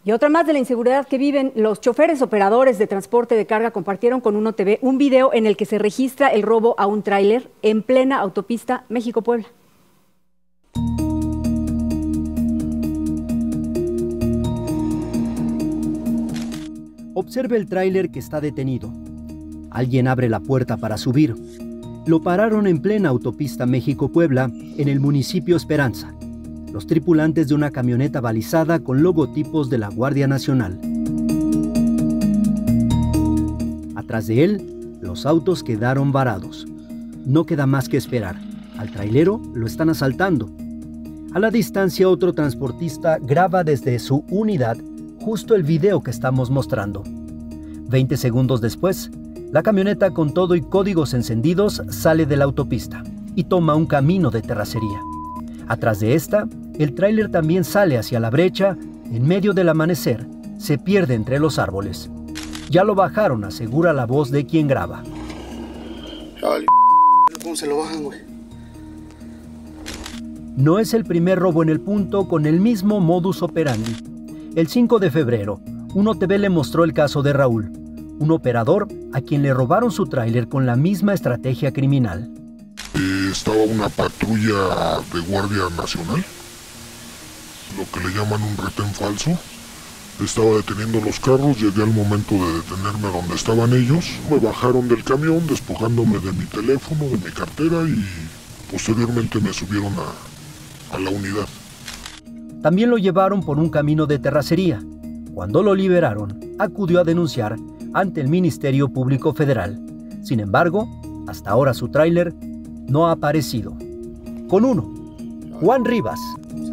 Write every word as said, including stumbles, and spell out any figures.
Y otra más de la inseguridad que viven los choferes operadores de transporte de carga compartieron con Uno T V un video en el que se registra el robo a un tráiler en plena autopista México-Puebla. Observe el tráiler que está detenido. Alguien abre la puerta para subir. Lo pararon en plena autopista México-Puebla, en el municipio Esperanza. Los tripulantes de una camioneta balizada con logotipos de la Guardia Nacional. Atrás de él, los autos quedaron varados. No queda más que esperar. Al trailero lo están asaltando. A la distancia, otro transportista graba desde su unidad justo el video que estamos mostrando. Veinte segundos después, la camioneta con todo y códigos encendidos sale de la autopista y toma un camino de terracería. Atrás de esta, el tráiler también sale hacia la brecha, en medio del amanecer, se pierde entre los árboles. Ya lo bajaron, asegura la voz de quien graba. ¿Cómo se lo bajan, güey? No es el primer robo en el punto con el mismo modus operandi. El cinco de febrero, Uno T V le mostró el caso de Raúl, un operador a quien le robaron su tráiler con la misma estrategia criminal. Eh, estaba una patrulla de Guardia Nacional, lo que le llaman un retén falso. Estaba deteniendo los carros, llegué al momento de detenerme donde estaban ellos. Me bajaron del camión despojándome de mi teléfono, de mi cartera y posteriormente me subieron a, a la unidad. También lo llevaron por un camino de terracería. Cuando lo liberaron, acudió a denunciar ante el Ministerio Público Federal. Sin embargo, hasta ahora su tráiler no ha aparecido. Con Uno, Juan Rivas.